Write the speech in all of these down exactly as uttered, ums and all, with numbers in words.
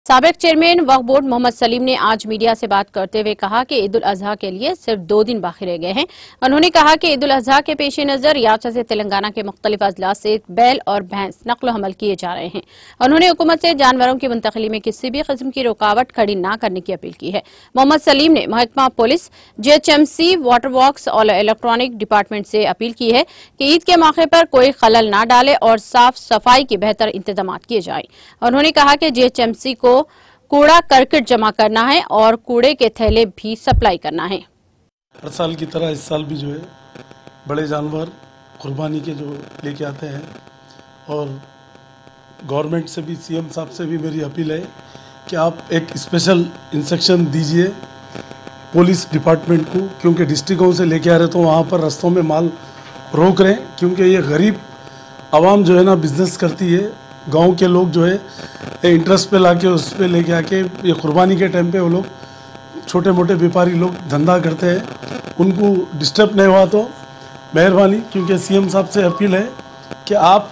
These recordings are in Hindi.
साबिक चेयरमैन वक्फ बोर्ड मोहम्मद सलीम ने आज मीडिया से बात करते हुए कहा कि ईद उल अजहा के लिए सिर्फ दो दिन बाकी रह गए हैं। उन्होंने कहा कि ईद उल अजहा के पेश नजर याचा से तेलंगाना के मुख्तलिफ अजला से बैल और भैंस नकल हमल किए जा रहे हैं। उन्होंने हुकूमत से जानवरों की मुंतकली में किसी भी किस्म की रुकावट खड़ी न करने की अपील की है। मोहम्मद सलीम ने महकमा पुलिस, जीएचएमसी, वाटर वर्क्स और इलेक्ट्रॉनिक डिपार्टमेंट से अपील की है कि ईद के मौके पर कोई खलल न डाले और साफ सफाई के बेहतर इंतजाम किए जाए। उन्होंने कहा कि जीएचएमसी को कूड़ा करकट जमा करना है और कूड़े के थैले भी सप्लाई करना है। हर साल की तरह इस साल भी जो है बड़े जानवर कुर्बानी के जो लेके आते हैं, और गवर्नमेंट से भी, सीएम साहब से भी मेरी अपील है कि आप एक स्पेशल इंस्ट्रक्शन दीजिए पुलिस डिपार्टमेंट को, क्योंकि डिस्ट्रिक्टों से लेके आ रहे तो वहाँ पर रास्तों में माल रोक रहे हैं, क्योंकि ये गरीब आवाम जो है ना बिजनेस करती है। गांव के लोग जो है इंटरेस्ट पे लाके उस पे लेके आके ये कुर्बानी के टाइम पे वो लोग छोटे मोटे व्यापारी लोग धंधा करते हैं, उनको डिस्टर्ब नहीं हुआ तो मेहरबानी। क्योंकि सीएम साहब से अपील है कि आप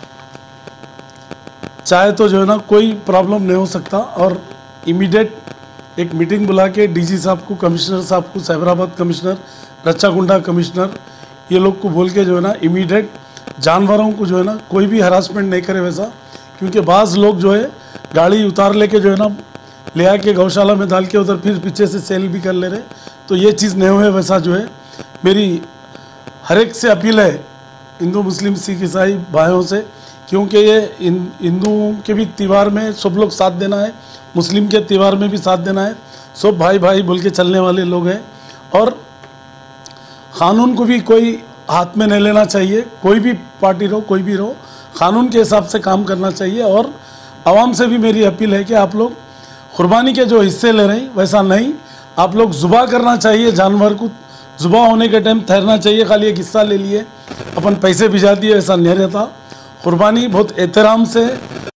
चाहे तो जो है ना कोई प्रॉब्लम नहीं हो सकता, और इमीडिएट एक मीटिंग बुला के डीजी साहब को, कमिश्नर साहब को, साइबराबाद कमिश्नर, रच्चाकुंडा कमिश्नर, ये लोग को बोल के जो है ना इमीडिएट जानवरों को जो है ना कोई भी हरासमेंट नहीं करे वैसा। क्योंकि बाज़ लोग जो है गाड़ी उतार लेके जो है ना ले आके गौशाला में डाल के उधर फिर पीछे से सेल भी कर ले रहे, तो ये चीज़ नहीं हुए वैसा जो है मेरी हर एक से अपील है, हिंदू मुस्लिम सिख ईसाई भाइयों से। क्योंकि ये हिंदुओं के भी त्यौहार में सब लोग साथ देना है, मुस्लिम के त्यौहार में भी साथ देना है, सब भाई भाई बोल के चलने वाले लोग हैं, और क़ानून को भी कोई हाथ में नहीं लेना चाहिए। कोई भी पार्टी रहो, कोई भी रहो, क़ानून के हिसाब से काम करना चाहिए। और आवाम से भी मेरी अपील है कि आप लोग कुर्बानी के जो हिस्से ले रहे हैं वैसा नहीं, आप लोग ज़ुबा करना चाहिए, जानवर को ज़ुबा होने के टाइम ठहरना चाहिए। खाली एक हिस्सा ले लिए अपन पैसे भिजा दिए ऐसा नहीं रहता। कुर्बानी बहुत एहतराम से